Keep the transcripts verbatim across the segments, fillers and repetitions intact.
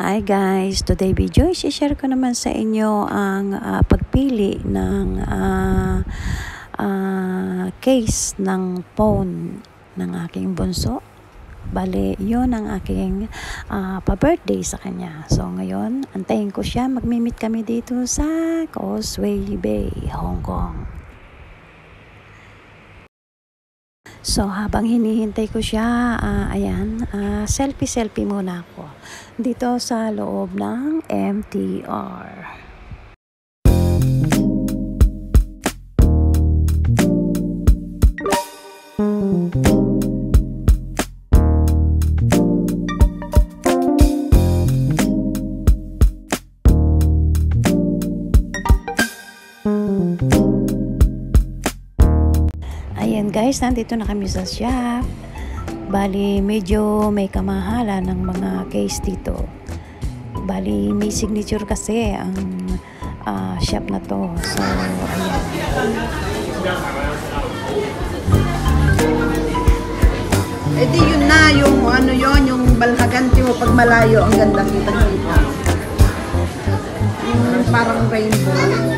Hi guys! Today video, i-share ko naman sa inyo ang uh, pagpili ng uh, uh, case ng phone ng aking bunso. Bale, yun ang aking uh, pa-birthday sa kanya. So ngayon, antayin ko siya. Magmi-meet kami dito sa Causeway Bay, Hong Kong. So, habang hinihintay ko siya, uh, ayan, uh, selfie-selfie muna ako dito sa loob ng M T R. Ayan guys, nandito na kami sa shop. Bali, medyo may kamahalan ng mga case dito. Bali, may signature kasi ang uh, shop na to. So, ayan. Eh di yun na, yung ano yun, yung balhaganti mo pag malayo, ang ganda kita-kita. Yung parang rainbow.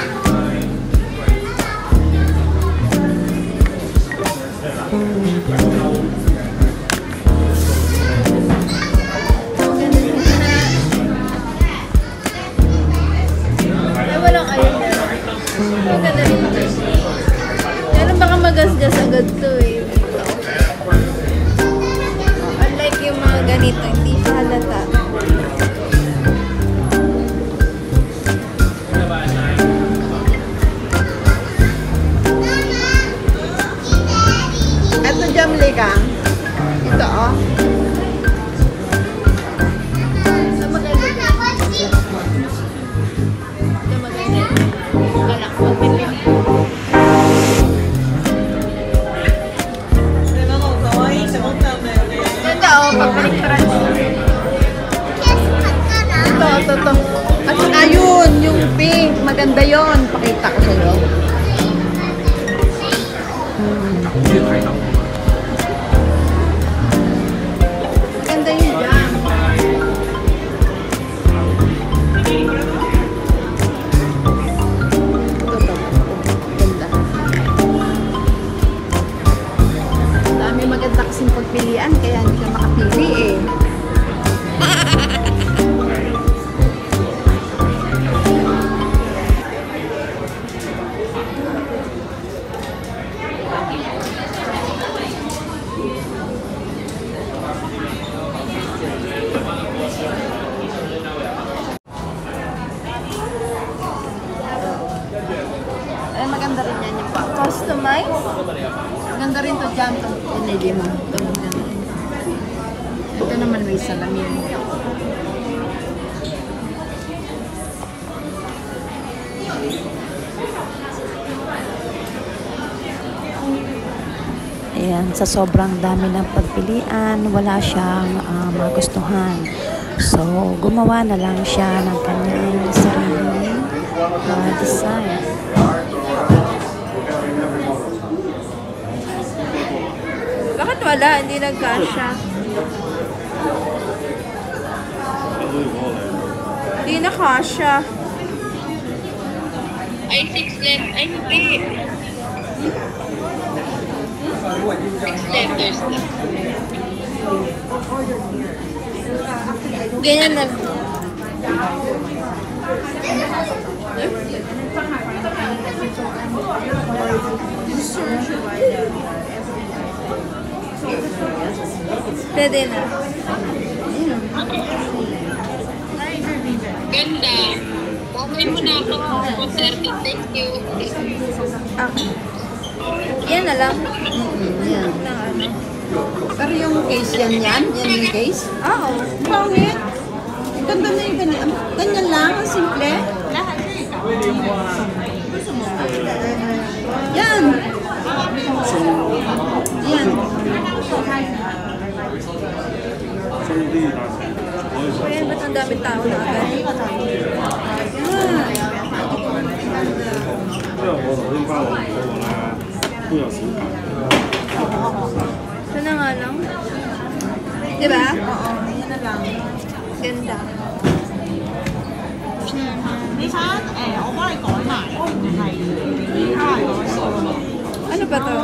Pero baka magasgas agad to eh. Unlike yung mga ganito, hindi siya halata. Ito Jamli ka. Ito oh. Sa maganda ba? Sa maganda. Galak mo, pinili. Ganda oh, pagpaliktaran mo. Ito, ito, ito. At saka yun, yung pink. Maganda yun. Pakita ko sa'yo. Maganda yun dyan. Ito, ito. Ganda. Dami maganda kasing pagpilian, kaya hindi ka makapili eh. Ay, maganda rin yan yung box. Customize? Maganda rin to dyan, itong pinili mo. Ito, maganda rin. Ito naman may salamin. Ayan, sa sobrang dami ng pagpilian, wala siyang uh, magustuhan. So, gumawa na lang siya ng kanyang sariling uh, design. Bakit wala? Hindi nagkasya. Hindi nakasya. Ay, six letters. Ay, hindi. Six letters. Ganyan na. Pwede na. Ganda. Okay mo na ako. thirty. Thank you. Okay. Yan na lang. Mm-hmm, yan. Na ano. Pero yung case yan yan? Yan yung case? Oo. Pangit. Ganda na yung ganyan. Ganyan lang, ang simple. Yan. Yan. Kaya ba't ang daming tao na agad? Ito na nga lang. Diba? Oo, yan na lang. Ganda. Ano ba to?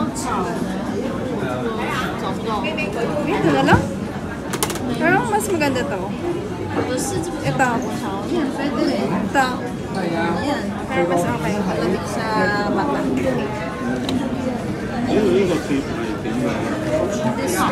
Ito na lang? Pero mas maganda to. Ito. Ito. Pero mas okay. Malamig sa mata. 还有一个可以补一点的。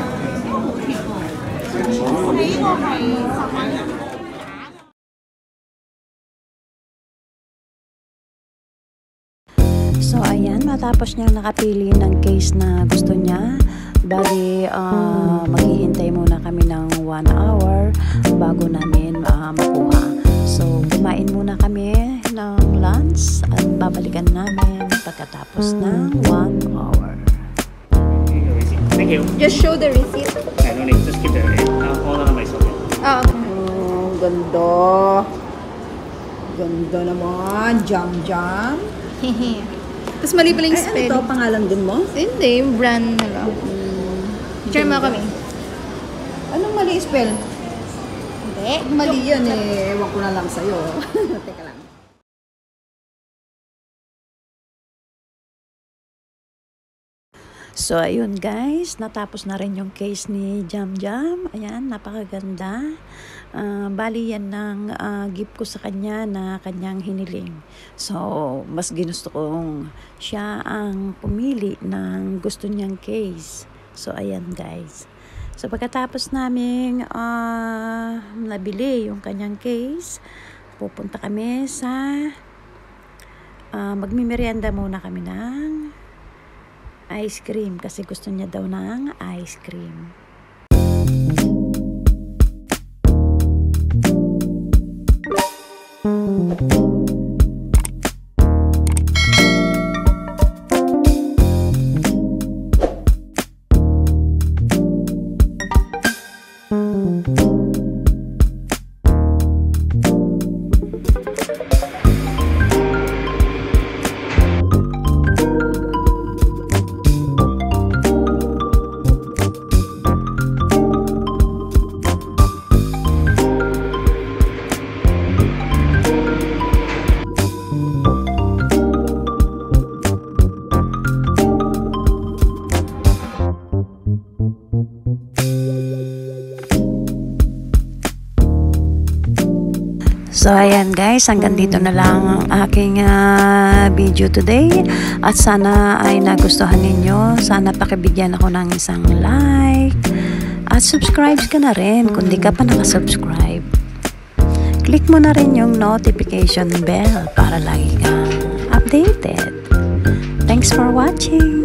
So, ayan, matapos niyang nakapili ng case na gusto niya, bali, uh, maghihintay muna kami ng one hour bago namin uh, makuha. So, kumain muna kami ng lunch at babalikan namin pagkatapos ng one hour. Thank you. Just show the receipt. I don't need. Just keep the uh, order number is okay. Ah, okay. Oh, ganda. Ganda naman. Jam-jam. Tapos mali pala yung Ay, ano spell. to? Pangalan din mo? Hindi, brand na lang. Share mo kami. Anong mali spell? Hindi. Mali yan eh. Ewan ko na lang sa'yo. Teka lang. So, ayun guys, natapos na rin yung case ni Jam Jam. Ayan, napakaganda. Uh, bali yan ng uh, gift ko sa kanya na kanyang hiniling. So, mas ginusto kong siya ang pumili ng gusto niyang case. So, ayan guys. So, pagkatapos naming uh, nabili yung kanyang case, pupunta kami sa uh, magmimerienda muna kami ng ice cream kasi gusto niya daw ng ice cream. So, ayan guys, hanggang dito na lang ang aking uh, video today. At sana ay nagustuhan ninyo. Sana pakibigyan ako ng isang like. At subscribe ka na rin kung di ka pa nakasubscribe. Click mo na rin yung notification bell para lagi kang updated. Thanks for watching!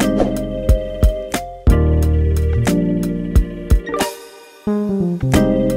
Thank you.